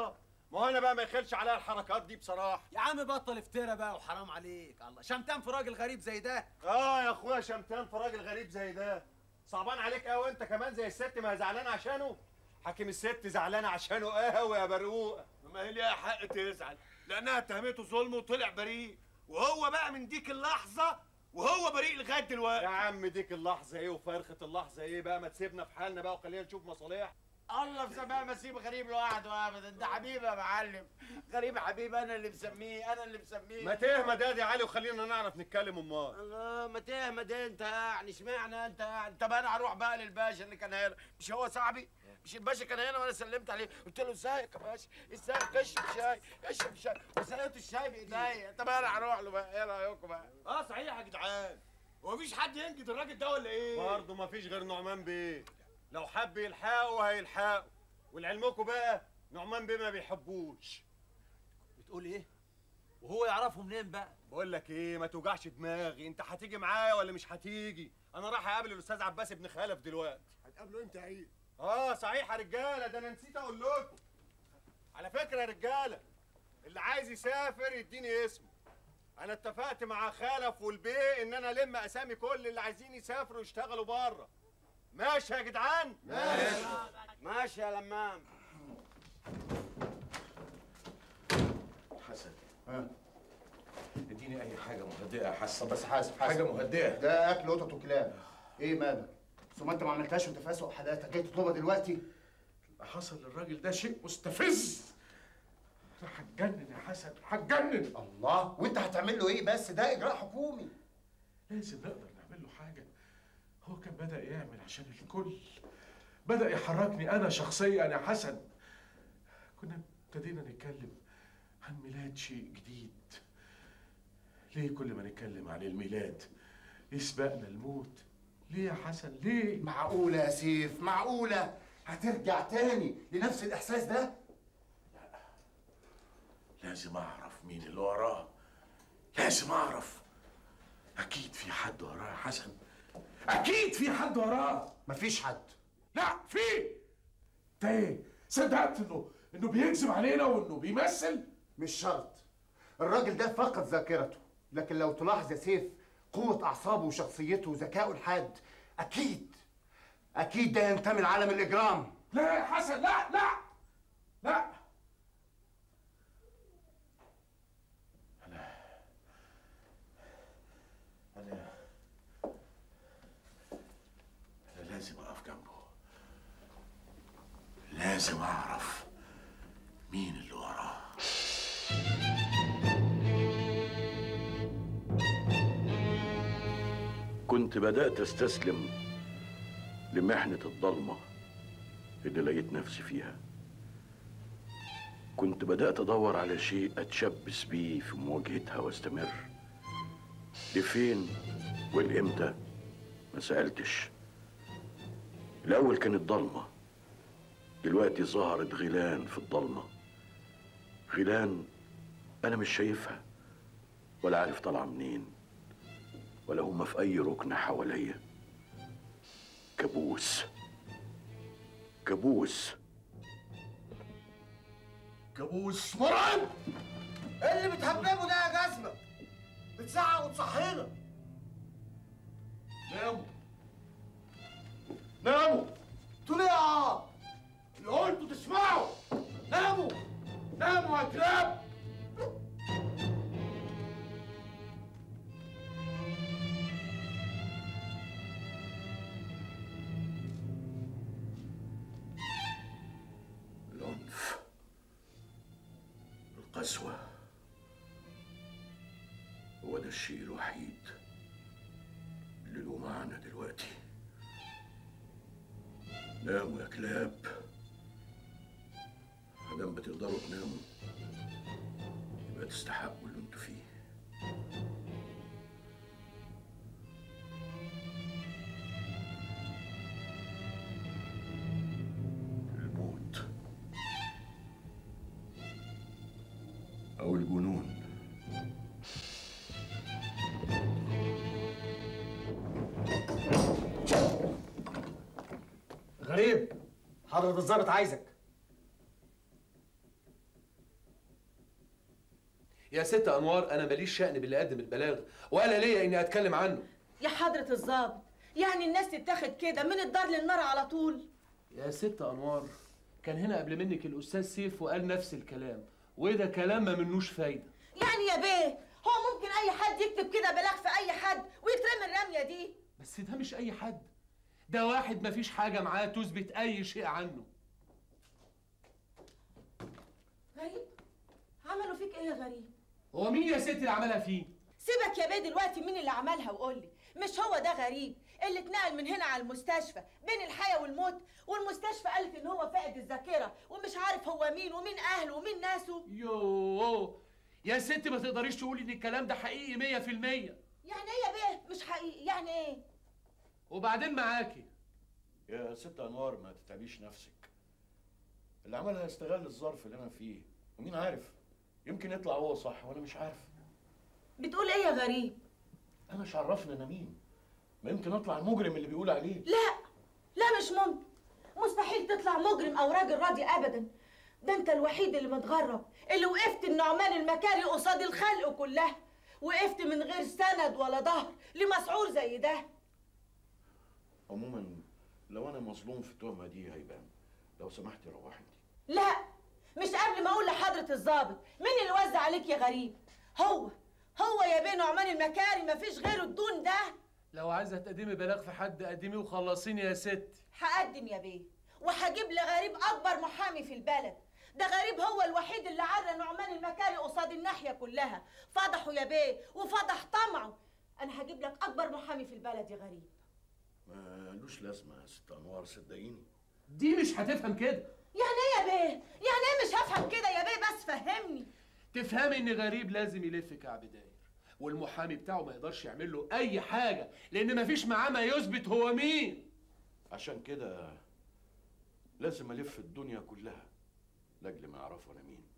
ما هو انا بقى ما يخلش عليا الحركات دي بصراحه. يا عم بطل افترا بقى وحرام عليك، الله شمتان في راجل غريب زي ده. يا اخويا شمتان في راجل غريب زي ده. صعبان عليك قوي انت كمان زي الست ما هي زعلانه عشانه. حاكم الست زعلانه عشانه قوي يا بروق. ما هي ليها حق تزعل لانها اتهمته ظلم وطلع بريء، وهو بقى من ديك اللحظه وهو بريء لغايه دلوقتي. يا عم ديك اللحظه ايه وفرخه اللحظه ايه بقى؟ ما تسيبنا في حالنا بقى وخلينا نشوف مصالح. الله في سماء ما اسيب غريب لوحده ابدا، ده حبيبي يا معلم. غريب حبيبي، انا اللي مسميه انا اللي مسميه. ما تهمد يا علي وخلينا نعرف نتكلم امال. الله ما تهمد انت يعني، اشمعنى انت يعني؟ طب انا هروح بقى للباشا اللي كان هنا، مش هو صاحبي؟ مش الباشا كان هنا وانا سلمت عليه قلت له ازيك يا باشا؟ ازيك؟ اشرب شاي اشرب شاي، وسلقت الشاي بايديا. طب انا هروح له بقى، ايه رايكم بقى؟ صحيح يا جدعان، هو مفيش حد ينجد الراجل ده ولا ايه؟ برضه مفيش غير نعمان بيه، لو حب يلحقه هيلحقه، ولعلمكم بقى نعمان بيه ما بيحبوش. بتقول ايه؟ وهو يعرفه منين بقى؟ بقول لك ايه، ما توجعش دماغي، انت هتيجي معايا ولا مش هتيجي؟ انا رايح اقابل الاستاذ عباس ابن خلف دلوقتي. هتقابله امتى يا عيد؟ صحيح يا رجاله، ده انا نسيت اقول لكم. على فكره يا رجاله، اللي عايز يسافر يديني اسمه. انا اتفقت مع خلف والبيه ان انا الم اسامي كل اللي عايزين يسافروا يشتغلوا بره. ماشي يا جدعان؟ ماشي. ماشي يا لمام. حسن اديني اي حاجه مهدئه يا حسن. طب بس حاسب حاجه مهدئه. ده اكل قطط وكلاب. ايه مالك؟ ثم انت ما عملتهاش وانت في اسوء حالاتك، جاي تطلبها دلوقتي؟ اللي حصل للراجل ده شيء مستفز. انا هتجنن يا حسن، هتجنن. الله، وانت هتعمل له ايه بس؟ ده اجراء حكومي. لازم نقدر نعمل له حاجه. هو كان بدأ يعمل عشان الكل، بدأ يحركني انا شخصيا يا حسن. كنا ابتدينا نتكلم عن ميلاد شيء جديد. ليه كل ما نتكلم عن الميلاد يسبقنا الموت؟ ليه يا حسن ليه؟ معقولة يا سيف؟ معقولة هترجع تاني لنفس الإحساس ده؟ لازم أعرف مين اللي وراه، لازم أعرف. أكيد في حد وراه يا حسن، أكيد في حد وراه. مفيش حد. لا في. أنت إيه؟ صدقت إنه بيكذب علينا وإنه بيمثل؟ مش شرط. الراجل ده فقد ذاكرته، لكن لو تلاحظ يا سيف قوة أعصابه وشخصيته وذكائه الحاد، أكيد ده ينتمي لعالم الإجرام. لا يا حسن، لا لا لا. أنا لازم أقف جنبه، لازم أعرف مين اللي وراه. كنت بدأت أستسلم لمحنة الضلمة اللي لقيت نفسي فيها. كنت بدأت أدور على شيء أتشبث بيه في مواجهتها واستمر. لفين والإمتى ما سألتش. الأول كانت ضلمة، دلوقتي ظهرت غيلان في الضلمة. غيلان أنا مش شايفها ولا عارف طالعة منين ولا هما في أي ركن حواليا. كابوس كابوس كابوس مرعب. ايه اللي بتهببه ده يا جزمه؟ بتزعق وتصحينا. ناموا ناموا. تقول ايه يا اللي قلتوا تسمعوا. ناموا ناموا يا كلاب. العنف، القسوة، هو ده الشيء الوحيد اللي له معنى دلوقتي. ناموا يا كلاب، مادام بتقدروا تناموا يبقى تستحقوا اللي انتوا فيه. الموت أو الجنون. غريب، حضرة الضابط عايزك. يا ست انوار، انا ماليش شأن باللي قدم البلاغ ولا ليا اني اتكلم عنه. يا حضرة الضابط، يعني الناس تتاخد كده من الدار للنار على طول؟ يا ست انوار، كان هنا قبل منك الاستاذ سيف وقال نفس الكلام، وده كلام ما منوش فايده. يعني يا بيه، هو ممكن اي حد يكتب كده بلاغ في اي حد ويترمي الرميه دي؟ بس ده مش اي حد، ده واحد مفيش حاجه معاه تثبت اي شيء عنه. غريب؟ عملوا فيك ايه يا غريب؟ هو مين يا ست اللي عملها فيه؟ سيبك يا بيه دلوقتي مين اللي عملها وقول لي. مش هو ده غريب اللي اتنقل من هنا على المستشفى بين الحياه والموت، والمستشفى قالت ان هو فاقد الذاكره ومش عارف هو مين ومين اهله ومين ناسه؟ يوه يا ست، ما تقدريش تقولي ان الكلام ده حقيقي 100%. يعني ايه يا بيه مش حقيقي؟ يعني ايه؟ وبعدين معاكي يا ست انوار، ما تتعبيش نفسك. اللي عملها استغل الظرف اللي انا فيه، ومين عارف يمكن يطلع هو صح وانا مش عارف. بتقول ايه يا غريب؟ انا مش عرفني انا مين. ما يمكن اطلع المجرم اللي بيقول عليه. لا لا، مش ممكن، مستحيل تطلع مجرم او راجل راضي ابدا. ده انت الوحيد اللي متغرب، اللي وقفت النعمان المكاري قصاد الخلق كلها، وقفت من غير سند ولا ظهر لمسعور زي ده. عموما لو انا مظلوم في التهمه دي هيبان. لو سمحتي روحي. لا، مش قبل ما اقول لحضرة الضابط مين اللي وزع عليك يا غريب. هو يا بيه نعمان المكاري، مفيش غيره الدون ده. لو عايزه تقدمي بلاغ في حد قدميه وخلصيني يا ست. هقدم يا بيه، وهجيب لغريب اكبر محامي في البلد. ده غريب هو الوحيد اللي عرى نعمان المكاري قصاد الناحيه كلها، فضحه يا بيه وفضح طمعه. انا هجيب لك اكبر محامي في البلد يا غريب. ملوش لازمه يا ست انوار، صدقيني. دي مش هتفهم كده. يعني ايه يا بيه؟ يعني ايه مش هفهم كده يا بيه؟ بس فهمني. تفهمي ان غريب لازم يلف كعب داير، والمحامي بتاعه ما يقدرش يعمل له اي حاجه لان مفيش معاه ما يثبت هو مين. عشان كده لازم الف الدنيا كلها لاجل ما يعرفوا انا مين،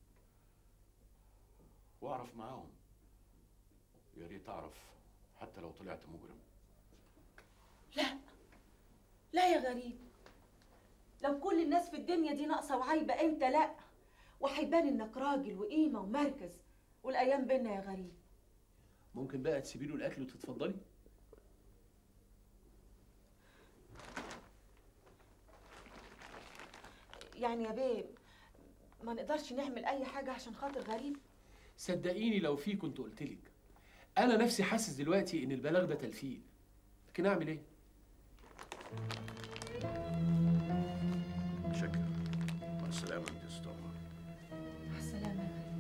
واعرف معاهم. يا ريت اعرف حتى لو طلعت مجرم. لا لا يا غريب، لو كل الناس في الدنيا دي ناقصه وعايبه انت لا، وهيبان انك راجل وقيمه ومركز، والايام بينا يا غريب. ممكن بقى تسيبي له الاكل وتتفضلي؟ يعني يا بيه ما نقدرش نعمل اي حاجه عشان خاطر غريب؟ صدقيني لو في كنت قلتلك. انا نفسي حاسس دلوقتي ان البلاغ ده تلفيق، لكن اعمل ايه؟ شكرا. مع السلامه انت يا ست انوار. مع السلامه يا غريب.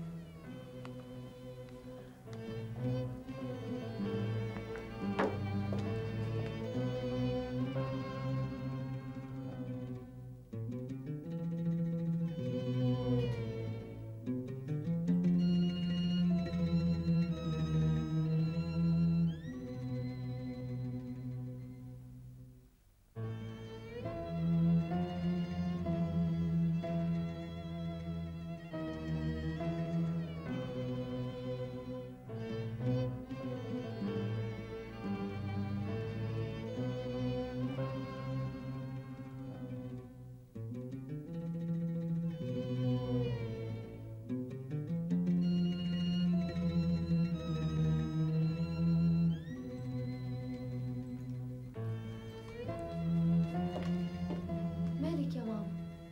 مالك يا ماما؟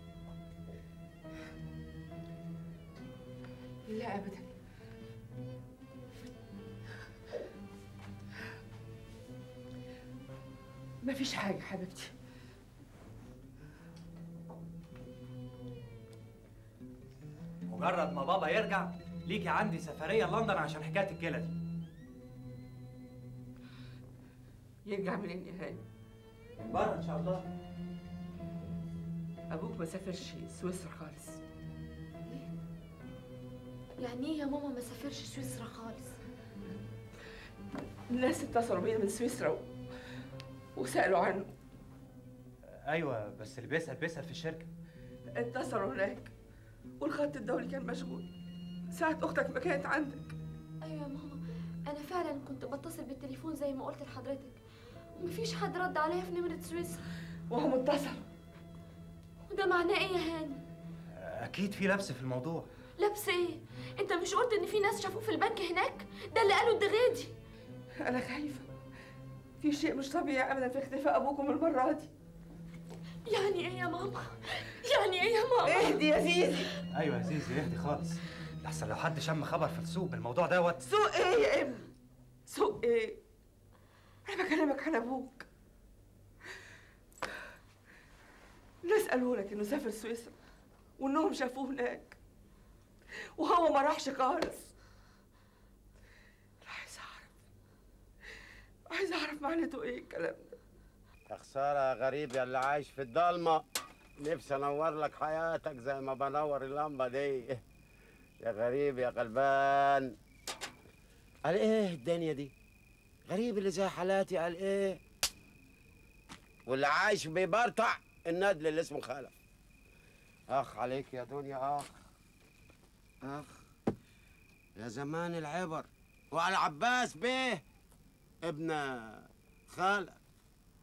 لا ابدا. مفيش حاجه حبيبتي. مجرد ما بابا يرجع ليكي عندي سفريه لندن عشان حكايه الكلى دي. يرجع منين يا هاني؟ من بره ان شاء الله. ابوك ما سافرش سويسرا خالص. يعني ايه يا ماما ما سافرش سويسرا خالص؟ الناس اتصلوا بيا من سويسرا وسالوا عنه. ايوه بس اللي بيسال في الشركه. اتصلوا هناك والخط الدولي كان مشغول ساعة أختك ما كانت عندك. ايوه يا ماما، انا فعلا كنت بتصل بالتليفون زي ما قلت لحضرتك، ومفيش حد رد عليا في نمرة سويسرا. وهم اتصلوا. وده معناه ايه يا هاني؟ اكيد في لبس في الموضوع. لبس ايه؟ انت مش قلت ان في ناس شافوه في البنك هناك؟ ده اللي قاله الدغيدي. أنا خايفة، في شيء مش طبيعي أبدا في اختفاء أبوكم المرة دي. يعني ايه يا ماما؟ يعني ايه يا ماما؟ اهدي يا زيزي. ايوه يا زيزي اهدي خالص، لحسن لو حد شم خبر في السوق بالموضوع دوت. سوق ايه يا ابني؟ سوق ايه؟ أنا بكلمك عن أبوك. الناس قالوا لك إنه سافر سويسرا وإنهم شافوه هناك وهو ما راحش خالص. أنا عايزة أعرف معناته إيه الكلام ده. يا خسارة يا غريب يا اللي عايش في الضلمة، نفسي انور لك حياتك زي ما بنور اللمبة دي. يا غريب يا غلبان. قال ايه الدنيا دي؟ غريب اللي زي حالاتي قال ايه؟ واللي عايش بيبرطع الندل اللي اسمه خلف. اخ عليك يا دنيا اخ. اخ يا زمان العبر وعلى عباس بيه ابن خالك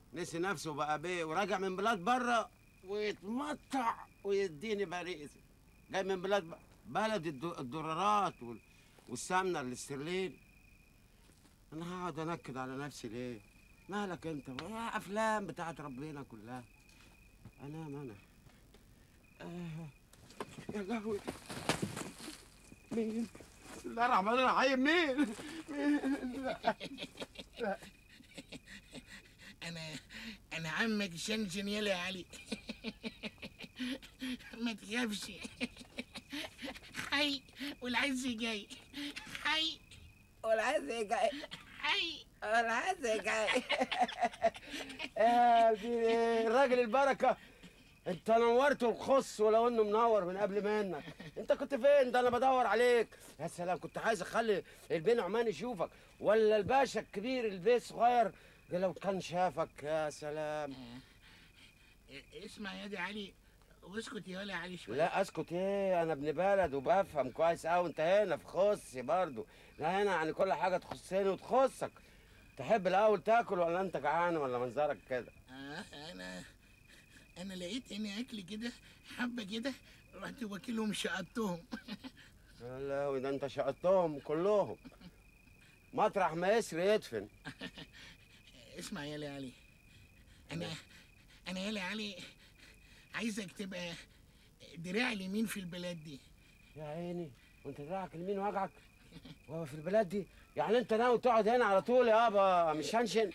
نسي نفسه بقى بيه وراجع من بلاد بره ويتمطع ويديني باريزي. جاي من بلد الدولارات والسمنه الاسترلين. انا هقعد انكد على نفسي ليه؟ مالك انت؟ ويا افلام بتاعت ربنا كلها. انام انا. يا لهوي. مين؟ بسم الله الرحمن الرحيم. مين؟ لا. انا عمك شنشن يلا يا علي. ما تخافش. حي والعز جاي. حي والعز جاي. حي والعز جاي. يا الراجل البركه، انت نورت الخص ولو انه منور من قبل منك. انت كنت فين؟ ده انا بدور عليك. يا سلام، كنت عايز اخلي البين عمان يشوفك، ولا الباشا الكبير البيه الصغير لو كان شافك. يا سلام. اسمع يا دي علي واسكت يا ولا علي شويه. لا اسكت ايه؟ انا ابن بلد وبفهم كويس قوي. انت هنا في خصي برضو. لا هنا يعني كل حاجه تخصني وتخصك. تحب الاول تاكل ولا انت جعان ولا منظرك كده؟ انا لقيت هنا اكل كده حبه كده، رحت واكلهم شقطتهم. يا لهوي، ده انت شقطتهم كلهم مطرح ما يسري يدفن. اسمع يا علي، انا يا علي عايزك تبقى دراع اليمين في البلاد دي. يا عيني، وانت دراعك اليمين وجعك وهو في البلاد دي؟ يعني انت ناوي تقعد هنا على طول يابا مش شنشن؟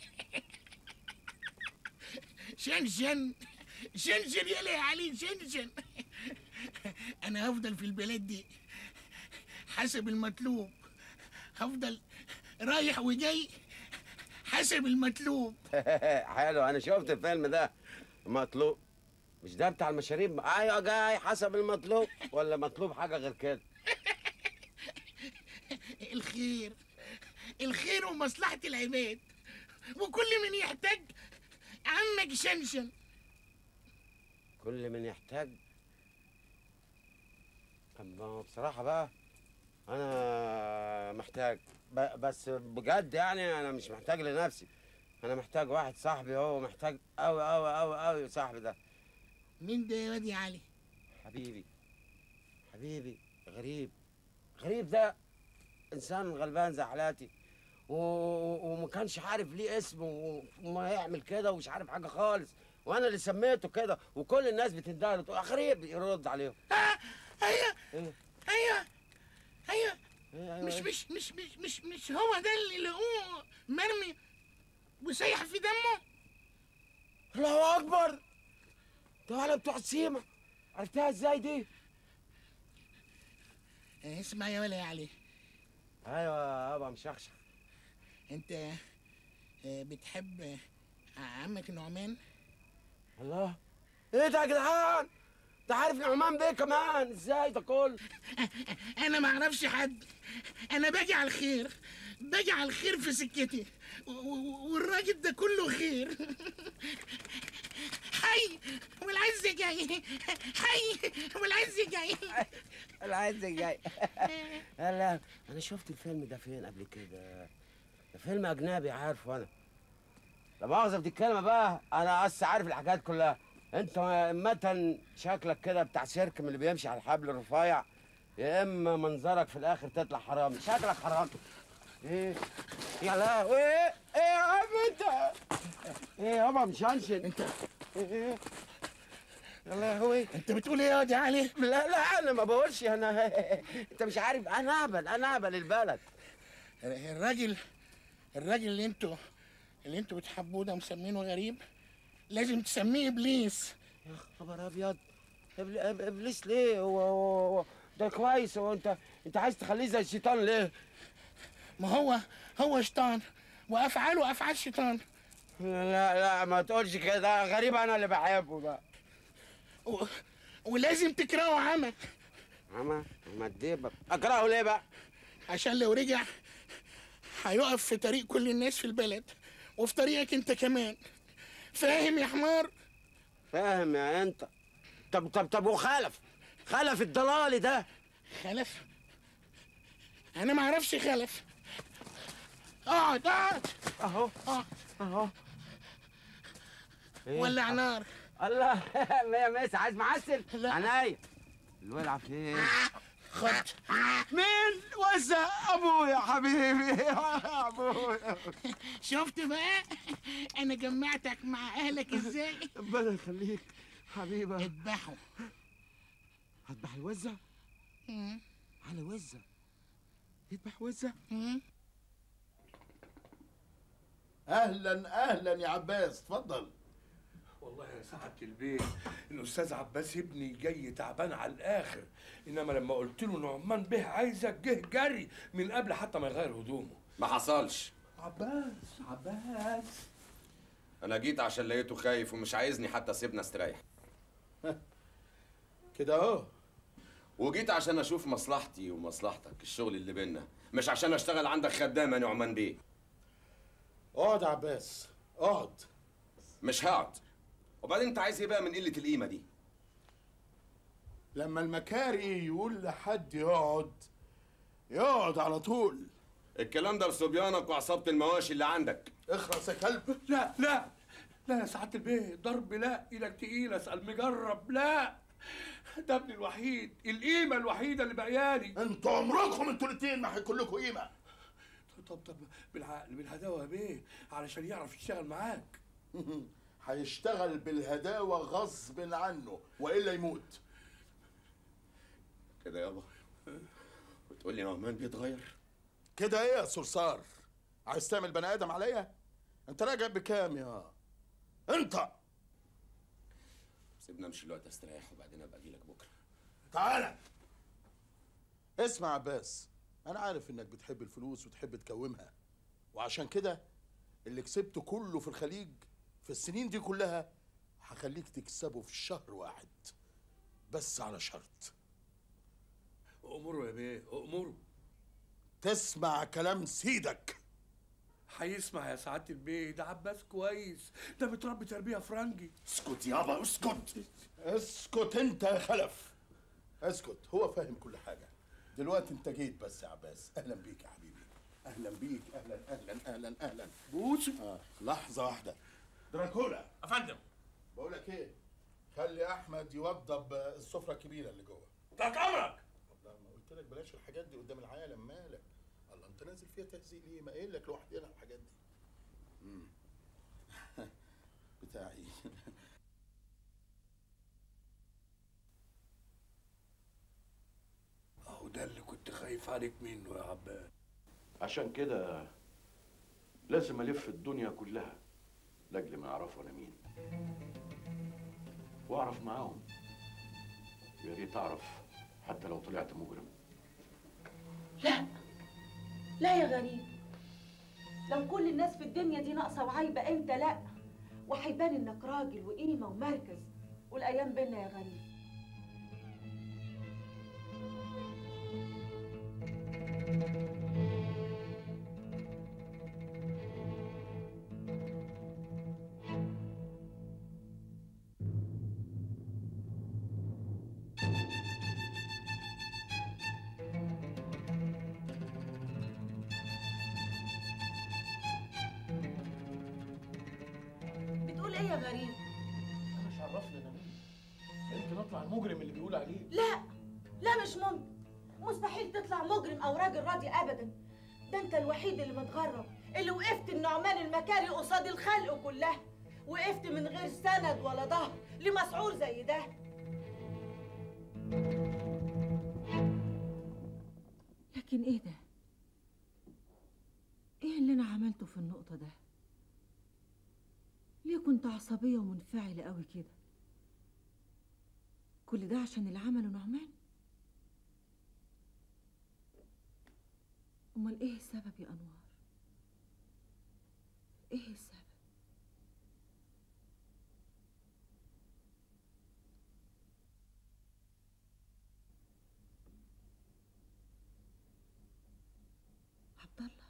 شنشن يا علي شنشن. انا هفضل في البلاد دي حسب المطلوب، هفضل رايح وجاي حسب المطلوب. حلو، انا شفت الفيلم ده. مطلوب مش ده بتاع المشاريب؟ ايوه جاي حسب المطلوب، ولا مطلوب حاجه غير كده؟ الخير ومصلحه العباد، وكل من يحتاج عمك شنشن. كل من يحتاج. طب بصراحه بقى انا محتاج، بس بجد يعني انا مش محتاج لنفسي، انا محتاج واحد صاحبي. هو محتاج قوي قوي قوي قوي صاحبي ده. مين ده يا وادي علي؟ حبيبي غريب ده انسان غلبان زي حالاتي، وما كانش عارف ليه اسم وما يعمل كده ومش عارف حاجه خالص، وانا اللي سميته كده، وكل الناس بتندهله تقول غريب يرد عليهم. ايوه مش هو ده اللي لقوه مرمي وسايح في دمه؟ الله اكبر، ده ولا بتوع السيما. عرفتها ازاي دي؟ اسمع يا ولا يا علي. ايوه يابا مشخشخ. انت بتحب عمك نعمان؟ الله، ايه ده يا جدعان؟ انت عارف نعمان بيه كمان؟ ازاي ده كله؟ انا ما اعرفش حد، انا باجي على الخير في سكتي، والراجل ده كله خير. حي والعز جاي. حي والعز جاي. العز جاي. لا انا شفت الفيلم ده فين قبل كده؟ ده فيلم اجنبي عارفه انا. لا مؤاخذه في الكلمه بقى، انا عارف الحاجات كلها. انت مثلا شكلك كده بتاع سيرك من اللي بيمشي على الحبل الرفيع، يا اما منظرك في الاخر تطلع حرامي. شكلك حرامي. ايه يا لهوي؟ ايه يا عم انت؟ ايه يابا مشنشن انت؟ ايه يا لهوي؟ انت بتقول ايه يا واد علي؟ لا انا ما بقولش. انا انت مش عارف، انا اهبل البلد. الراجل اللي انتوا بتحبوه ده مسمينه غريب، لازم تسميه ابليس. يا خبر ابيض، ابليس ليه؟ هو ده كويس. هو انت عايز تخليه زي الشيطان ليه؟ ما هو شيطان وافعاله افعال شيطان. لا ما تقولش كده، غريب انا اللي بحبه بقى. ولازم تكرهه عمى الديبه. اكرهه ليه بقى؟ عشان لو رجع هيقف في طريق كل الناس في البلد وفي طريقك انت كمان. فاهم يا حمار؟ فاهم يا انت. طب وخلف الضلالي ده؟ خلف؟ انا ما اعرفش خلف. اقعد اهو. ولع نار. الله مية مسا، عايز معسل؟ عينيا. الولع فين؟ خد. مين وزع؟ ابويا حبيبي يا ابويا. شفت بقى انا جمعتك مع اهلك ازاي؟ ربنا يخليك حبيبي. اذبحوا. هذبح الوزع؟ على وزع يذبح وزع؟ اهلا اهلا يا عباس، اتفضل. والله يا سعادة البيت الأستاذ عباس ابني جاي تعبان على الآخر، إنما لما قلت له نعمان به عايزك جه جري من قبل حتى ما يغير هدومه. ما حصلش. عباس انا جيت عشان لقيته خايف ومش عايزني حتى اسيبنا استريح. كده اهو. وجيت عشان اشوف مصلحتي ومصلحتك، الشغل اللي بينا، مش عشان اشتغل عندك خدام يا نعمان بيه. اقعد يا عباس، اقعد. مش هقعد. وبعدين انت عايز ايه بقى من قله القيمه دي؟ لما المكاري يقول لحد يقعد يقعد على طول. الكلام ده لصبيانك وعصابه المواشي اللي عندك. اخرس يا كلب. لا لا لا يا سعادة البيت، ضرب لا، ايدك تقيلة، اسأل مجرب. لا، ده ابني الوحيد، القيمة الوحيدة اللي بقيالي. انتوا عمركم انتوا الاتنين ما هيكون لكم قيمة. طب بالعقل بالهداوة يا بيه علشان يعرف يشتغل معاك. هيشتغل بالهداوة غصب عنه والا يموت. كده يابا بتقول لي نعمان بيتغير؟ كده ايه يا صرصار؟ عايز تعمل بني ادم عليا؟ انت راجع بكام يا انت؟ سيبنا امشي دلوقتي استريح وبعدين ابقى اجيلك بكره. تعالى اسمع يا عباس، انا عارف انك بتحب الفلوس وتحب تكومها، وعشان كده اللي كسبته كله في الخليج في السنين دي كلها هخليك تكسبه في شهر واحد، بس على شرط. أأمره يا بيه، أأمره. تسمع كلام سيدك. هيسمع يا سعادة البيه، ده عباس كويس، ده متربي تربية فرنجي. اسكت يابا اسكت. اسكت انت يا خلف، اسكت. هو فاهم كل حاجة. دلوقتي انت جيت بس يا عباس. اهلا بيك يا حبيبي، اهلا بيك. اهلا اهلا اهلا اهلا. بوسو. لحظة واحدة. دراكولا. افندم. بقول لك ايه، خلي احمد يوضب السفرة الكبيرة اللي جوه. تحت امرك. والله ما قلت لك بلاش الحاجات دي قدام العالم، مالك؟ الله انت نازل فيها تهزيق ليه؟ ما قايل لك لوحدنا الحاجات دي. بتاعي. اهو ده اللي كنت خايف عليك منه يا عباس. عشان كده لازم الف الدنيا كلها لاجل ما يعرفوا انا مين، واعرف معاهم. يا ريت اعرف حتى لو طلعت مجرم. لا لا يا غريب، لو كل الناس في الدنيا دي ناقصه وعايبه انت لا، وهيبان انك راجل وقيمه ومركز، والايام بينا يا غريب. بتقول ايه يا غريب؟ انا مش عرفني انا مين، يمكن اطلع المجرم اللي بيقول عليه. لا لا مش ممكن، مستحيل تطلع مجرم او راجل راضي ابدا. ده انت الوحيد اللي متغرب، اللي وقفت النعمان المكاري قصاد الخلق كلها، وقفت من غير سند ولا ظهر لمسعور زي ده. لكن ايه ده؟ ايه اللي انا عملته في النقطة ده؟ ليه كنت عصبية ومنفعلة قوي كده؟ كل ده عشان اللي عمله نعمان؟ امال ايه السبب يا انوار؟ ايه السبب؟ عبد الله.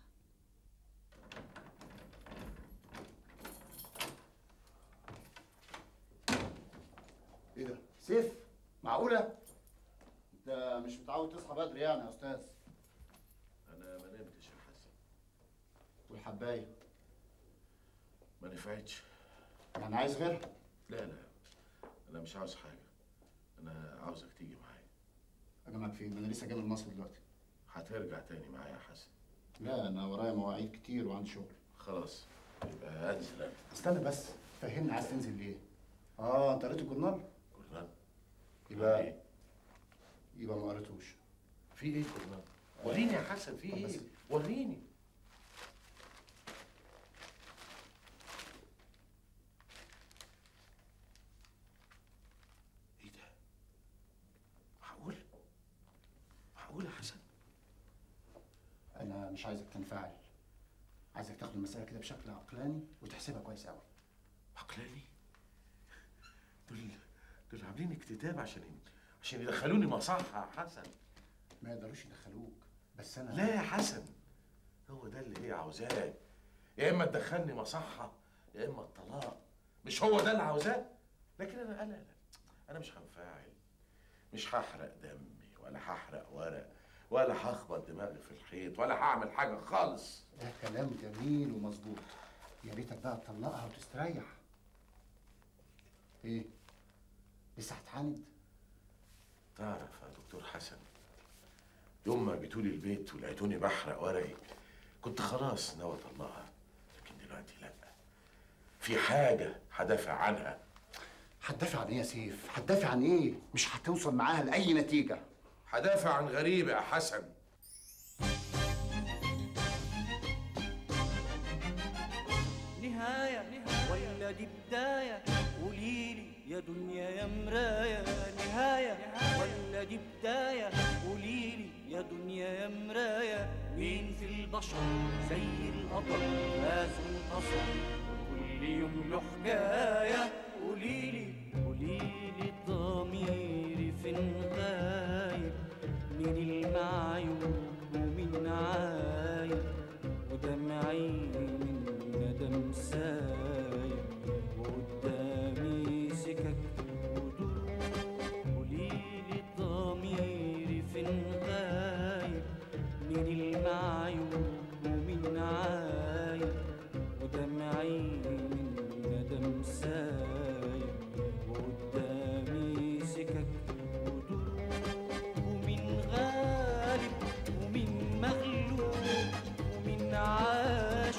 ايه ده؟ سيف؟ معقولة؟ انت مش متعود تصحى بدري يعني يا استاذ؟ انا ما نمتش يا حسن. والحباية؟ ما نفعتش. يعني عايز غيرها؟ لا انا مش عاوز حاجه، انا عاوزك تيجي معايا. اجي معاك فين؟ انا لسه جاي من مصر دلوقتي. هترجع تاني معايا يا حسن؟ لا انا ورايا مواعيد كتير وعندي شغل. خلاص يبقى انزل انا. استنى بس، فهمني عايز تنزل ليه؟ انت قريت الجورنال؟ جورنال؟ يبقى ما قريتوش. في ايه جورنال؟ وريني يا حسن في ايه؟ وريني. ايه ده؟ معقول يا حسن؟ انا مش عايزك تنفعل، عايزك تاخد المسألة كده بشكل عقلاني وتحسبها كويس قوي. عقلاني؟ دول عاملين اكتتاب عشان يدخلوني مصحة يا حسن. ما يقدروش يدخلوك، بس انا لا يا حسن، هو ده اللي هي عاوزاه. يا اما تدخلني مصحة يا اما الطلاق. مش هو ده اللي عاوزاه؟ لكن انا مش هنفعل، مش هحرق دمي ولا هحرق ورق ولا هخبط دماغي في الحيط ولا هعمل حاجة خالص. ده كلام جميل ومظبوط، يا ريتك بقى تطلقها وتستريح. ايه؟ لسه هتعاند؟ تعرف يا دكتور حسن، يوم ما جيتولي البيت ولقيتوني بحرق ورقي كنت خلاص ناوي اطلقها، لكن دلوقتي لا، في حاجة هدافع عنها. هتدافع عن ايه يا سيف؟ هتدافع عن ايه؟ مش هتوصل معاها لأي نتيجة. هدافع عن غريبة يا حسن. نهاية ولا دي بداية؟ قوليلي يا دنيا يا مراية. نهاية ولا دي بداية؟ قوليلي يا دنيا يا مراية. مين في البشر زي القطر فاز وانتصر، كل يوم له حكاية.